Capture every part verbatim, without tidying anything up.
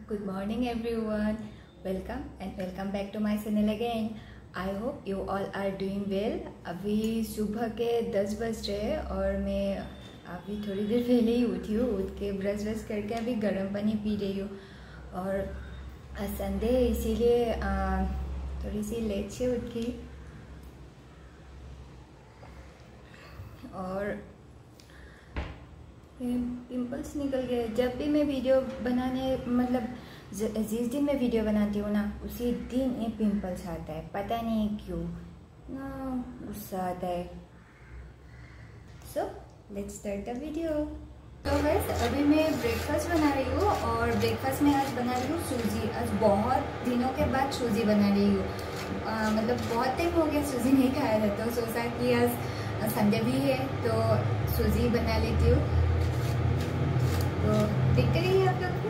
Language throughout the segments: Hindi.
Good morning everyone. Welcome and welcome back to my channel again. I hope you all are doing well. अभी सुबह के दस बज रहे हैं और मैं अभी थोड़ी देर पहले ही उठी हूँ. उठ के ब्रश ब्रश करके अभी गर्म पानी पी रही हूँ. और संडे है इसीलिए थोड़ी सी लेट से उठी. और पिंपल्स निकल गए. जब भी मैं वीडियो बनाने मतलब जिस दिन मैं वीडियो बनाती हूँ ना उसी दिन ये पिंपल्स आता है. पता नहीं क्यों ना गुस्सा आता है. So let's start the video. तो बस अभी मैं ब्रेकफास्ट बना रही हूँ और ब्रेकफास्ट में आज बना रही हूँ सूजी. आज बहुत दिनों के बाद सूजी बना रही हूँ. मतलब बहुत टाइम हो गया सूजी नहीं खाया था तो सोचा कि आज संडे भी है तो सूजी बना लेती हूँ. तो देखते रहिए आप लोग.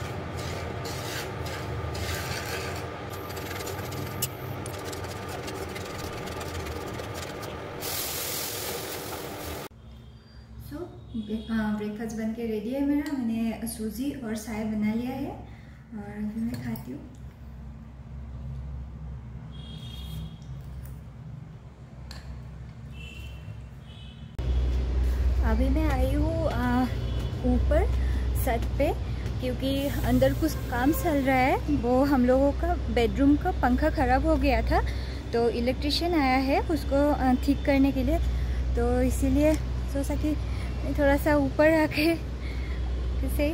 सो ब्रेकफास्ट बन के रेडी है मेरा. मैंने सूजी और चाय बना लिया है और अभी मैं खाती हूँ. अभी मैं आई हूँ ऊपर छत पे क्योंकि अंदर कुछ काम चल रहा है. वो हम लोगों का बेडरूम का पंखा ख़राब हो गया था तो इलेक्ट्रिशियन आया है उसको ठीक करने के लिए. तो इसीलिए सोचा कि थोड़ा सा ऊपर आके किसे.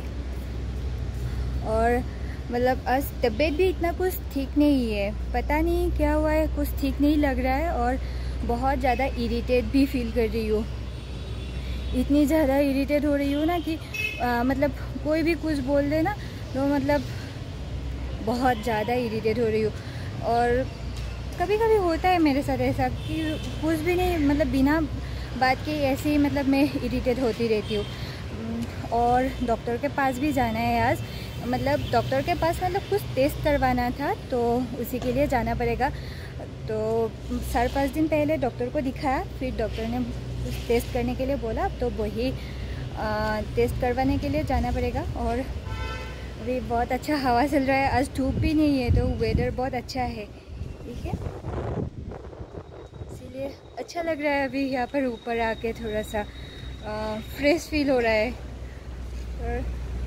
और मतलब आज तबीयत भी इतना कुछ ठीक नहीं है. पता नहीं क्या हुआ है, कुछ ठीक नहीं लग रहा है और बहुत ज़्यादा इरिटेट भी फील कर रही हूँ. इतनी ज़्यादा इरिटेट हो रही हूँ ना कि आ, मतलब कोई भी कुछ बोल दे ना तो मतलब बहुत ज़्यादा इरिटेट हो रही हूँ. और कभी कभी होता है मेरे साथ ऐसा कि कुछ भी नहीं मतलब बिना बात के ऐसे ही मतलब मैं इरिटेट होती रहती हूँ. और डॉक्टर के पास भी जाना है आज. मतलब डॉक्टर के पास मतलब कुछ टेस्ट करवाना था तो उसी के लिए जाना पड़ेगा. तो चार पाँच दिन पहले डॉक्टर को दिखाया, फिर डॉक्टर ने कुछ टेस्ट करने के लिए बोला तो वही टेस्ट करवाने के लिए जाना पड़ेगा. और अभी बहुत अच्छा हवा चल रहा है. आज धूप भी नहीं है तो वेदर बहुत अच्छा है. ठीक है, इसीलिए अच्छा लग रहा है अभी यहाँ पर ऊपर आके. थोड़ा सा फ्रेश फील हो रहा है. और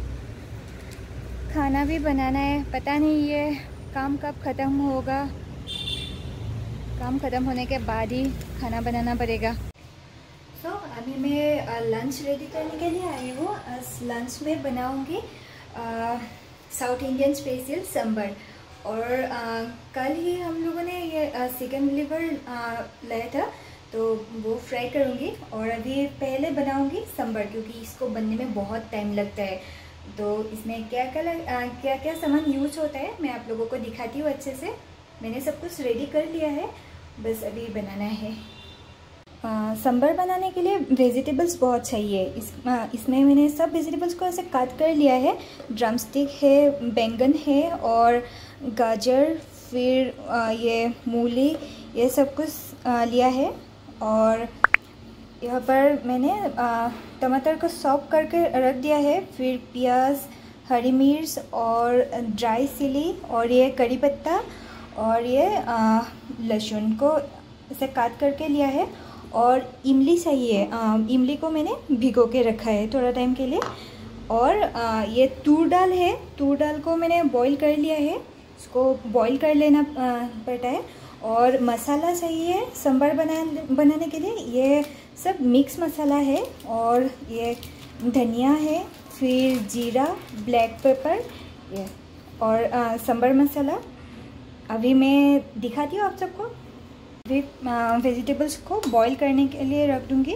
खाना भी बनाना है. पता नहीं ये काम कब ख़त्म होगा. काम ख़त्म होने के बाद ही खाना बनाना पड़ेगा. तो so, अभी मैं लंच रेडी करने के लिए आई हूँ. आज लंच में बनाऊँगी साउथ इंडियन स्पेशल सांभर. और आ, कल ही हम लोगों ने ये चिकन लिवर लाया था तो वो फ्राई करूँगी. और अभी पहले बनाऊँगी सांभर क्योंकि इसको बनने में बहुत टाइम लगता है. तो इसमें क्या क्या क्या क्या सामान यूज होता है मैं आप लोगों को दिखाती हूँ अच्छे से. मैंने सब कुछ रेडी कर लिया है, बस अभी बनाना है. सांभर बनाने के लिए वेजिटेबल्स बहुत चाहिए. इस आ, इसमें मैंने सब वेजिटेबल्स को ऐसे काट कर लिया है. ड्रमस्टिक है, बैंगन है और गाजर, फिर आ, ये मूली, ये सब कुछ आ, लिया है. और यहाँ पर मैंने आ, टमाटर को सॉप करके रख दिया है. फिर प्याज, हरी मिर्च और ड्राई चिली और ये करी पत्ता और ये लहसुन को ऐसे काट करके लिया है. और इमली चाहिए. इमली को मैंने भिगो के रखा है थोड़ा टाइम के लिए. और आ, ये तूर दाल है. तूर दाल को मैंने बॉईल कर लिया है. इसको बॉईल कर लेना पड़ता है. और मसाला चाहिए सांभर बना बनाने के लिए. ये सब मिक्स मसाला है. और ये धनिया है, फिर जीरा, ब्लैक पेपर ये और सांभर मसाला. अभी मैं दिखाती हूँ आप सबको. अभी वेजिटेबल्स को बॉईल करने के लिए रख दूँगी.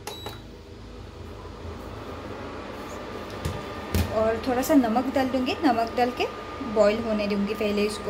और थोड़ा सा नमक डाल दूँगी. नमक डाल के बॉईल होने दूँगी पहले इसको.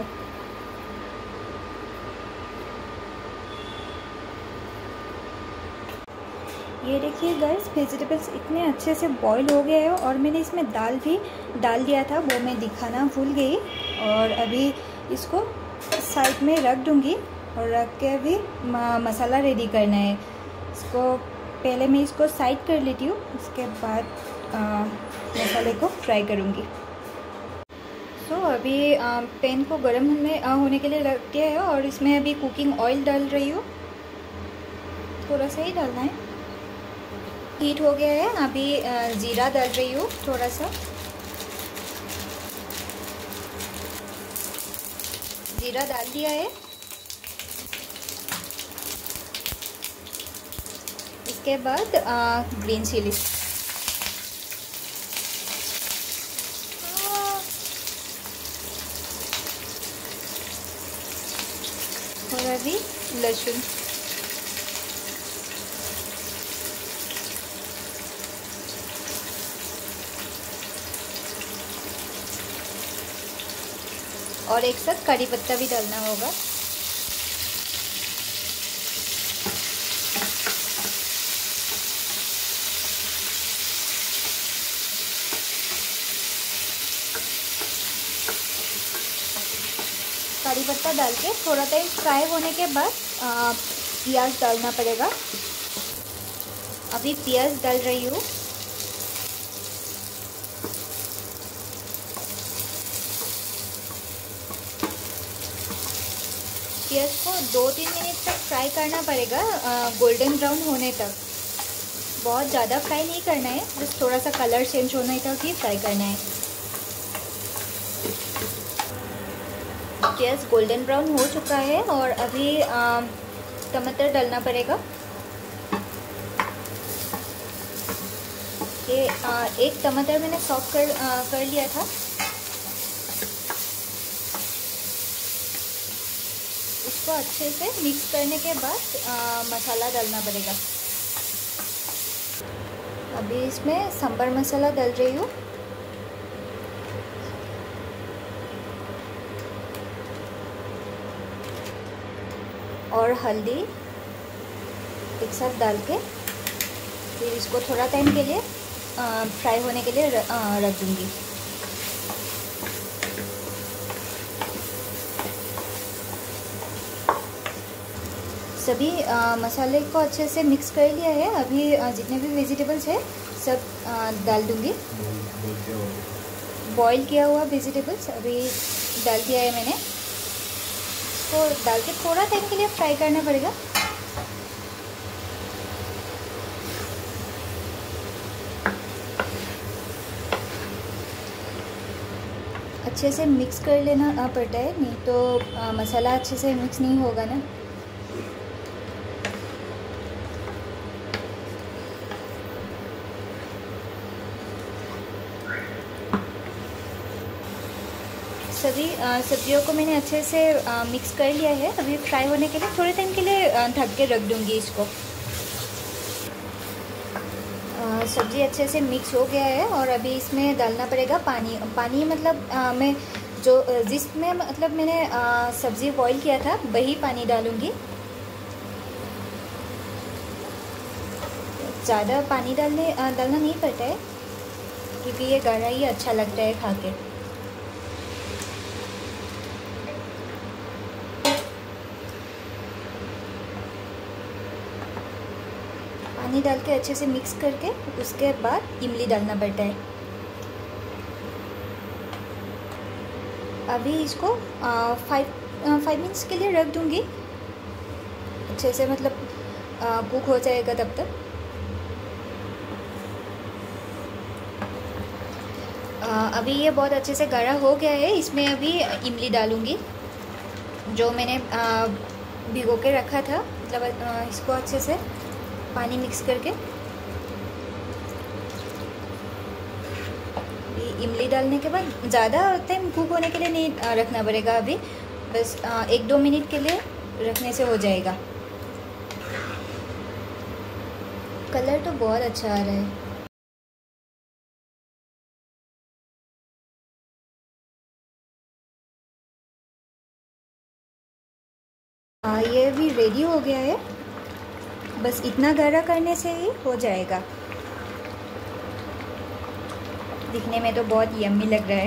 ये देखिए गाइस, वेजिटेबल्स इतने अच्छे से बॉईल हो गए हैं. और मैंने इसमें दाल भी डाल दिया था, वो मैं दिखाना भूल गई. और अभी इसको साइड में रख दूँगी. और रख के अभी मसाला रेडी करना है. इसको पहले मैं इसको साइड कर लेती हूँ, उसके बाद आ, मसाले को फ्राई करूँगी. अभी पैन को गर्म होने होने के लिए रख दिया है और इसमें अभी कुकिंग ऑयल डाल रही हूँ। थोड़ा सा ही डालना है। हीट हो गया है, अभी जीरा डाल रही हूँ थोड़ा सा। जीरा डाल दिया है। इसके बाद ग्रीन चिली और अभी लहसुन। और एक साथ कड़ी पत्ता भी डालना होगा। कड़ी पत्ता डाल के थोड़ा टाइम फ्राई होने के बाद प्याज डालना पड़ेगा। अभी प्याज डाल रही हूँ। प्याज को दो तीन मिनट तक फ्राई करना पड़ेगा, गोल्डन ब्राउन होने तक। बहुत ज़्यादा फ्राई नहीं करना है, बस थोड़ा सा कलर चेंज होने तक ही फ्राई करना है। प्याज गोल्डन ब्राउन हो चुका है और अभी टमाटर डालना पड़ेगा। ये आ, एक टमाटर मैंने सॉफ्ट कर आ, कर लिया था। इसको अच्छे से मिक्स करने के बाद आ, मसाला डालना पड़ेगा। अभी इसमें सांभर मसाला डाल रही हूँ। और हल्दी एक साथ डाल के फिर इसको थोड़ा टाइम के लिए आ, फ्राई होने के लिए रख दूँगी। सभी आ, मसाले को अच्छे से मिक्स कर लिया है। अभी आ, जितने भी वेजिटेबल्स है सब आ, डाल दूँगी। बॉईल किया हुआ वेजिटेबल्स अभी डाल दिया है मैंने। इसको डाल के थोड़ा टाइम के लिए फ्राई करना पड़ेगा। अच्छे से मिक्स कर लेना पड़ता है, नहीं तो आ, मसाला अच्छे से मिक्स नहीं होगा ना। सभी सब्जियों को मैंने अच्छे से आ, मिक्स कर लिया है। अभी फ्राई होने के लिए थोड़े टाइम के लिए ढक के रख दूँगी इसको। सब्ज़ी अच्छे से मिक्स हो गया है और अभी इसमें डालना पड़ेगा पानी। पानी मतलब आ, मैं जो जिसमें मतलब मैंने सब्ज़ी बॉईल किया था वही पानी डालूँगी। ज़्यादा पानी डालने डालना नहीं पड़ता है क्योंकि ये गाढ़ा ही अच्छा लगता है खा के। पानी डाल के अच्छे से मिक्स करके उसके बाद इमली डालना पड़ता है। अभी इसको फाइव फाइव मिनट्स के लिए रख दूँगी। अच्छे से मतलब कुक हो जाएगा तब तक। आ, अभी ये बहुत अच्छे से गाढ़ा हो गया है। इसमें अभी इमली डालूँगी जो मैंने आ, भिगो के रखा था। मतलब आ, इसको अच्छे से पानी मिक्स करके इमली डालने के बाद ज़्यादा टाइम कुक होने के लिए नहीं रखना पड़ेगा। अभी बस एक दो मिनट के लिए रखने से हो जाएगा। कलर तो बहुत अच्छा आ रहा है। आ, ये भी रेडी हो गया है। बस इतना गाढ़ा करने से ही हो जाएगा। दिखने में तो बहुत यम्मी लग रहा है।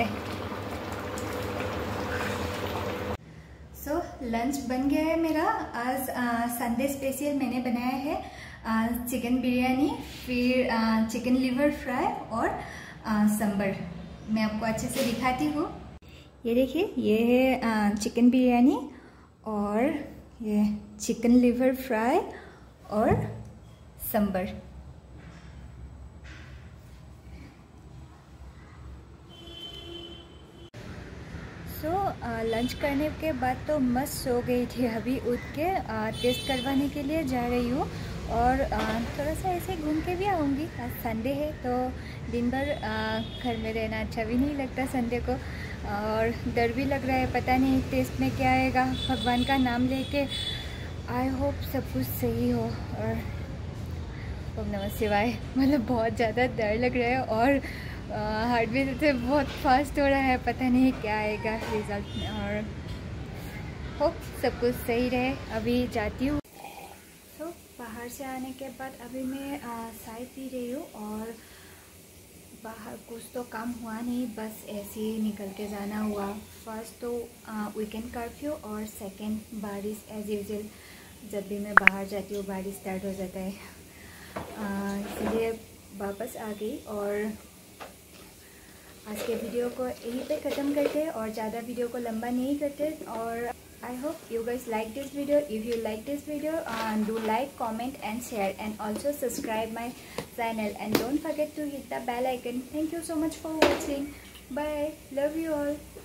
सो so, लंच बन गया है मेरा। आज संडे स्पेशल मैंने बनाया है चिकन बिरयानी, फिर आ, चिकन लिवर फ्राई और आ, सांभर। मैं आपको अच्छे से दिखाती हूँ। ये देखिए, ये है चिकन बिरयानी और ये चिकन लिवर फ्राई और सांबर। सो लंच करने के बाद तो मस्त सो गई थी। अभी उठ के टेस्ट करवाने के लिए जा रही हूँ और आ, थोड़ा सा ऐसे घूम के भी आऊँगी। आज संडे है तो दिन भर घर में रहना अच्छा भी नहीं लगता संडे को, और डर भी लग रहा है, पता नहीं टेस्ट में क्या आएगा। भगवान का नाम लेके आई होप सब कुछ सही हो। और ओम नमः शिवाय। मतलब बहुत ज़्यादा डर लग रहा है और हार्ट बीट से बहुत फास्ट हो रहा है, पता नहीं क्या आएगा रिज़ल्ट में। और होप सब कुछ सही रहे। अभी जाती हूँ। तो बाहर से आने के बाद अभी मैं चाय पी रही हूँ और बाहर कुछ तो काम हुआ नहीं, बस ऐसे ही निकल के जाना हुआ। फर्स्ट तो वीकेंड कर्फ्यू और सेकंड बारिश एज यूजुअल। जब भी मैं बाहर जाती हूँ बारिश स्टार्ट हो जाता है, इसलिए वापस आ गई। और आज के वीडियो को यहीं पे ख़त्म करते हैं और ज़्यादा वीडियो को लंबा नहीं करते। और I hope you guys like this video. If you like this video, uh, do like, comment and share, and also subscribe my channel, and don't forget to hit the bell icon. Thank you so much for watching. Bye. Love you all.